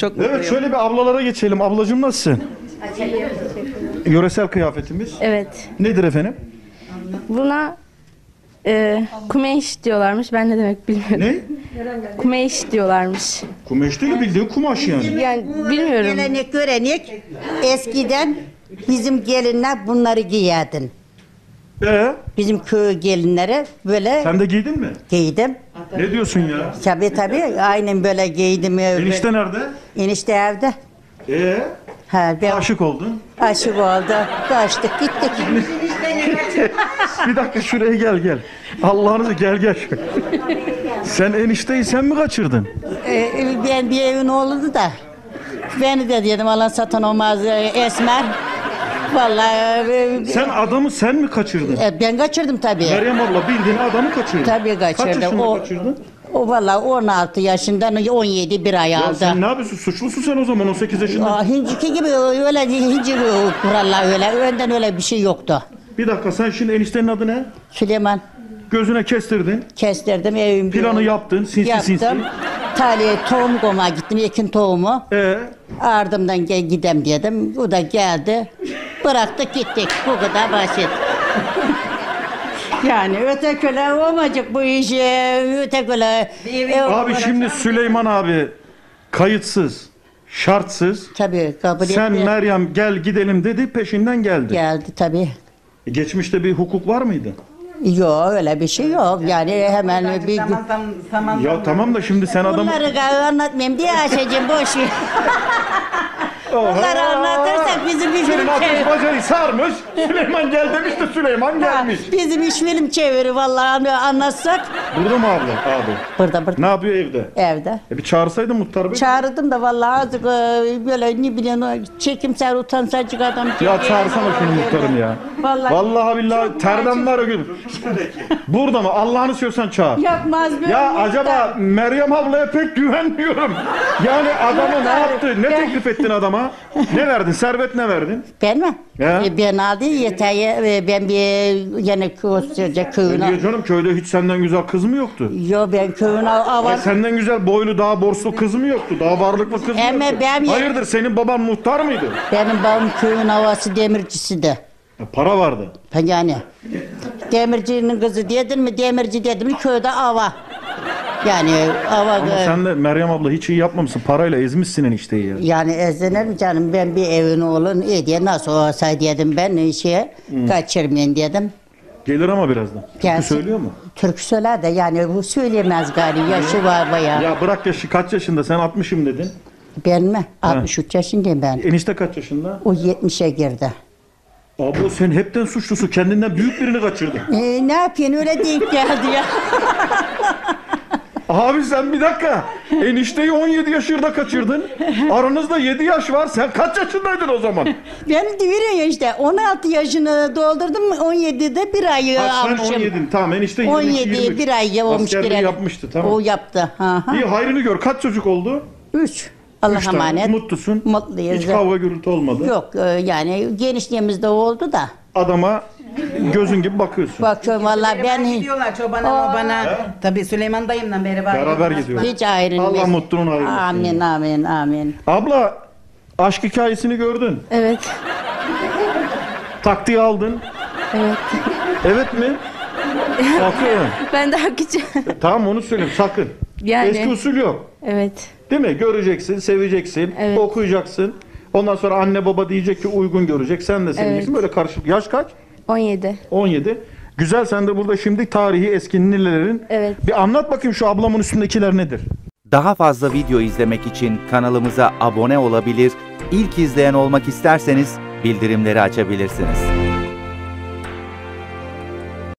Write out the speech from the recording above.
Çok mutluyum. Evet, şöyle bir ablalara geçelim. Ablacığım nasılsın? Yöresel kıyafetimiz. Evet. Nedir efendim? Buna kumeş diyorlarmış. Ben ne demek bilmiyorum. Ne? Kumeş diyorlarmış. Kumaş değil, bildiğin kumaş yani. Yani bilmiyorum. Gelenek görenek eskiden bizim gelinler bunları giyerdin. Bizim köy gelinleri böyle Sen de giydin mi? giydim. Ne diyorsun ya? Tabii aynen böyle giydim. Enişte nerede? Enişte evde. Ha, ben Aşık oldun. aşık oldu. Kaçtık gittik. Bir dakika şuraya gel. Allah'ınızı gel. Sen enişteyi sen mi kaçırdın? Ben bir evin oğludu da. Beni de dedim Allah satan olmaz esmer. Vallahi Sen adamı sen mi kaçırdın? ben kaçırdım tabii. Meryem abla bildiğin adamı kaçırdın. Tabii Kaç kaçırdım. yaşında kaçırdın? O vallahi 16 yaşından 17 bir ay Ya aldı. sen ne yapıyorsun? Suçlusun sen o zaman 18 yaşında. Hinciki gibi öyle hinci kurallar öyle. Önden öyle bir şey yoktu. Bir dakika, sen şimdi eniştenin adı ne? Süleyman Gözüne kestirdin. kestirdim evim. Planı yaptın sinsi yaptım. Taliye tohum koymaya gittim ekin tohumu. Ardımdan gidem dedim. O da geldi. Bıraktık gittik. Bu kadar basit. Yani ötekiler olmayacak bu işi. Ötekiler. Abi şimdi Süleyman abi kayıtsız, şartsız. Tabii kabul Sen etti. Meryem gel gidelim dedi, peşinden geldi. Geldi tabii. Geçmişte bir hukuk var mıydı? Yok öyle bir şey yok. Yani hemen bir Ya tamam da şimdi sen adamı... bunları anlatmayayım diye Ayşe'cim boş ver. Bunları anlatırsak bizim bir film Senin ateş çevir. bacayı sarmış, Süleyman gel demiş de Süleyman gelmiş. Bizim iş film çevirir vallahi anlatsak. Burada mı abi? Burada. Ne yapıyor evde? Evde. Bir çağırsaydın muhtar bey. Çağırdım da vallahi azıcık böyle ne bileyim çekimser utansacık adam. Ya çağırsana şunu muhtarım ya. Vallahi billahi terden var o gün. Burada mı? Allah'ını seviyorsan çağır. Yapmaz böyle. Ya acaba Meryem ablaya pek güvenmiyorum. Yani adamı ne yaptı? Ne teklif ettin adama? Ne verdin? Servet ne verdin? Ben mi? Ya. Ben aldı yeter. Ben bir yine koskoca köyüne. Diyor canım, köyde hiç senden güzel kız mı yoktu? Yo ben köyüne Ay, senden güzel boylu, daha borslu kız mı yoktu? Daha varlıklı kız mı Ama yoktu? ben- Hayırdır, senin baban muhtar mıydı? Benim babam köyün havası demircisiydi. Para vardı. Yani demircinin kızı dedin mi demirci dedim mi köyde ava. Yani ava. Ama sen de Meryem abla hiç iyi yapmamışsın. Parayla ezmişsin enişteyi ya. Yani ezlenir canım ben bir evin oğlun diye nasıl olsa dedim ben kaçırmayın dedim. Gelir ama birazdan. Türkü Gelsin. söylüyor mu? Türkü söyler de yani bu söyleyemez gari yaşı var bayağı. Ya bırak yaşı, kaç yaşında? Sen 60'ım dedin. Ben mi? 63 yaşındayım ben. Enişte kaç yaşında? O 70'e girdi. Abla sen hepten suçlusun. Kendinden büyük birini kaçırdın. Ne yapayım öyle denk geldi ya. Abi sen bir dakika. Enişteyi 17 yaşında kaçırdın. Aranızda 7 yaş var. Sen kaç yaşındaydın o zaman? Ben diyorum ya işte 16 yaşını doldurdum 17'de bir ay Ha, sen almışım. 17'din. Tamam, enişte 22, 17 bir ay olmuş Askerliği gireli. yapmıştı, tamam. O yaptı. İyi, hayrını gör. Kaç çocuk oldu? 3. Allah'a 3 tane. emanet. Mutluysun. Mutluyuz. Hiç kavga gürültü olmadı. Yok yani genişliğimizde oldu da. Adama gözün gibi bakıyorsun. Bakıyorum vallahi ben Gidiyorlar çobana mobana. Tabii Süleyman dayımla Beraber gidiyorlar. hiç ayrılmaz. Allah mutluluğunu ayırmasın. Amin. Abla, aşk hikayesini gördün. Evet. Taktiği aldın. Evet. Evet mi? Sakın. Ben daha küçük. Tamam, onu söyleyeyim, sakın. Yani. Eski usul yok. Evet. Değil mi? Göreceksin, seveceksin, Evet. okuyacaksın. Ondan sonra anne baba diyecek ki uygun görecek. Sen de seveceksin. Evet. Böyle karışık. Yaş kaç? 17. 17. Güzel, sen de burada şimdi tarihi eski ninelerin. Evet. Bir anlat bakayım, şu ablamın üstündekiler nedir? Daha fazla video izlemek için kanalımıza abone olabilir, ilk izleyen olmak isterseniz bildirimleri açabilirsiniz.